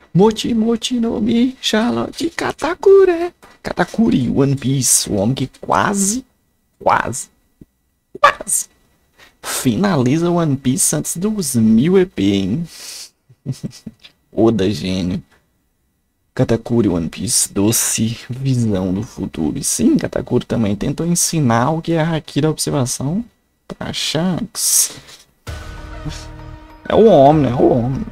Mochi Mochi no Mi, Charlotte Katakure. Katakuri, One Piece, o homem que quase finaliza One Piece antes dos 1000 EP, hein? Oda gênio. Katakuri One Piece, doce visão do futuro. E sim, Katakuri também tentou ensinar o que é Haki da observação pra Shanks. É o homem, né? É o homem.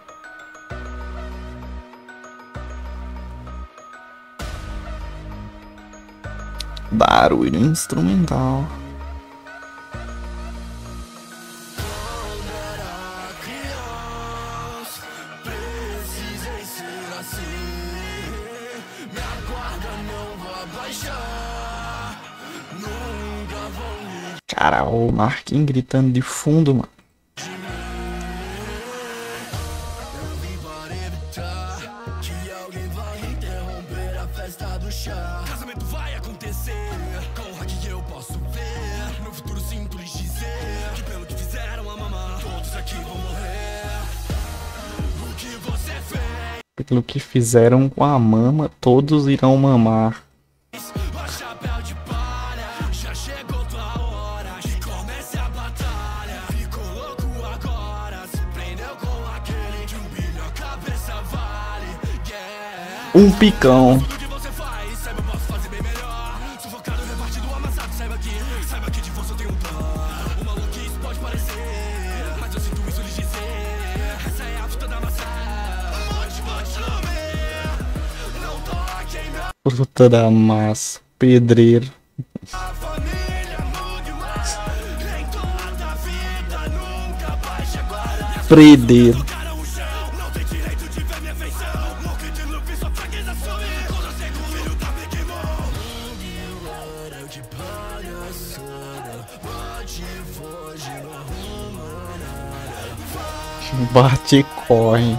Barulho instrumental. Cara, o Marquinhos gritando de fundo, mano. Casamento vai acontecer, com o que eu posso ver. No futuro sinto lhes dizer que pelo que fizeram a mamãe, todos aqui vão morrer. O que você fez? Pelo que fizeram com a mama, todos irão mamar. O chapéu de palha, já chegou tua hora que comece a batalha. Ficou louco agora, se prendeu com aquele de 1 bilhão, a cabeça vale. Yeah. Um picão. Fruta da massa, pedreiro. Fredeiro. Bate e corre.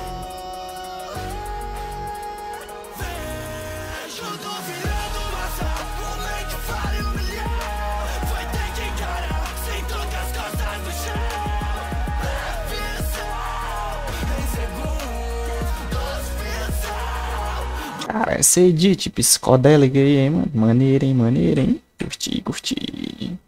Cara, essa edit psicodélica aí, hein, mano? Maneira, hein, maneira, hein? Curti, curti.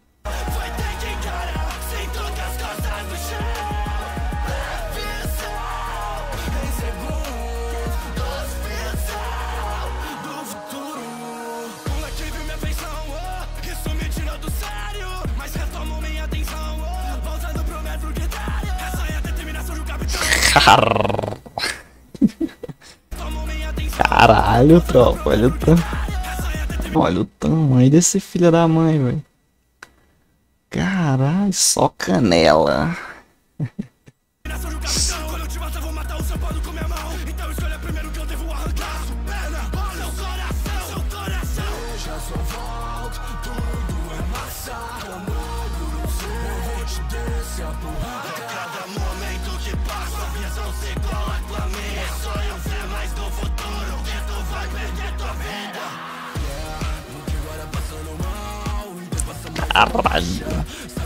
Caralho, tropa, olha o tamanho desse filho da mãe, velho. Caralho, só canela. Caralho.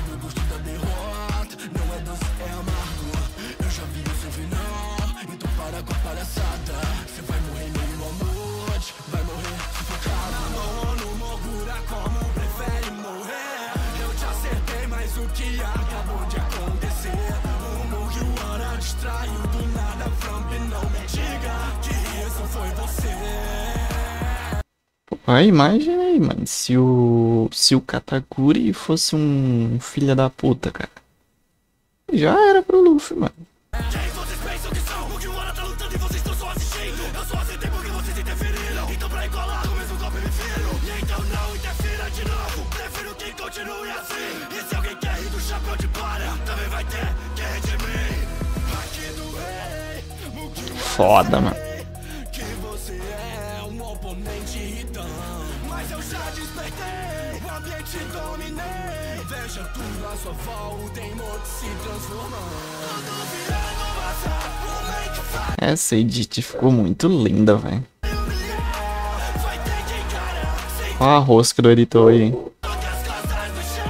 Aí, imagina aí, mano, se o Katakuri fosse um filho da puta, cara. Já era pro Luffy, mano. Quem vocês pensam que são? O que o Oda tá lutando e vocês estão só assistindo? Eu só aceitei porque vocês interferiram. Então pra encolar o mesmo golpe me firo. E então não interfira de novo. Prefiro que continue assim. E se alguém quer rir do chapéu de palha, também vai ter que rir de mim. Aqui do rei, o que o Foda, mano. que você é um oponente irritante. Mas eu já despertei, o ambiente dominei. Veja tudo à sua volta em modo se transformando. Tudo virando massa, o make faz. Essa edit ficou muito linda, velho. Vai ter que encarar, sem Olha a rosca do editor aí. toque as costas no chão.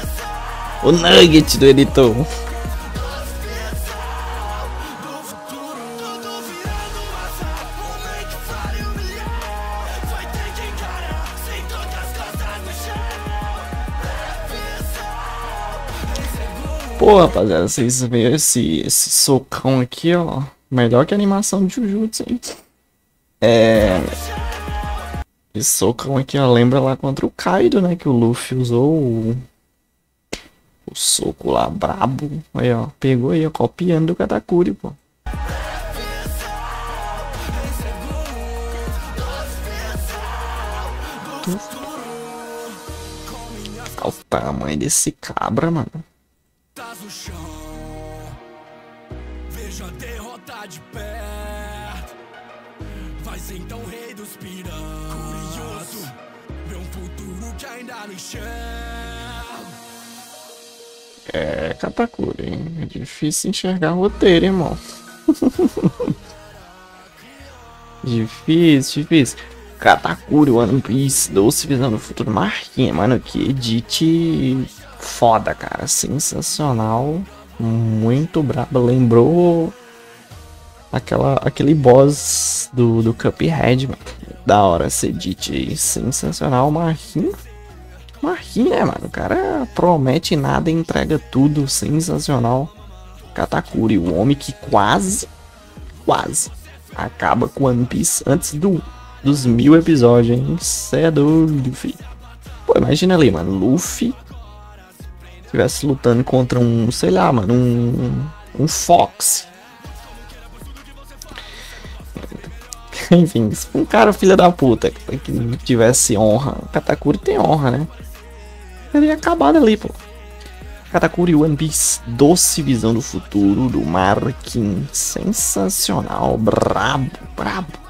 O nugget do editor. Do futuro. Pô, rapaziada, vocês viram esse socão aqui, ó. Melhor que a animação de Jujutsu, hein? Esse socão aqui, ó, lembra lá contra o Kaido, né? Que o Luffy usou o soco lá, brabo. Aí, ó, pegou aí, ó, copiando do Katakuri, pô. Olha o tamanho desse cabra, mano. Veja a derrota de perto. Vai ser então rei dos piratas. Curioso, vê um futuro que ainda não enxerga. É, Katakuri, hein? É difícil enxergar roteiro, irmão. Difícil. Katakuri, One Piece, doce visão do futuro. Marquinha, mano, que edit foda, cara. Sensacional. Muito brabo. Lembrou aquele boss do Cuphead, mano. Da hora esse edit aí. Sensacional. Marquinha, né, mano? O cara promete nada e entrega tudo. Sensacional. Katakuri, o homem que quase acaba com One Piece antes dos 1000 episódios, hein? Cê é doido, filho. Pô, imagina ali, mano. Luffy estivesse lutando contra um, sei lá, mano, um Fox. Enfim, um cara filha da puta que não tivesse honra. O Katakuri tem honra, né? Teria acabado ali, pô. Katakuri One Piece, doce visão do futuro do Marquinhos. Sensacional, brabo.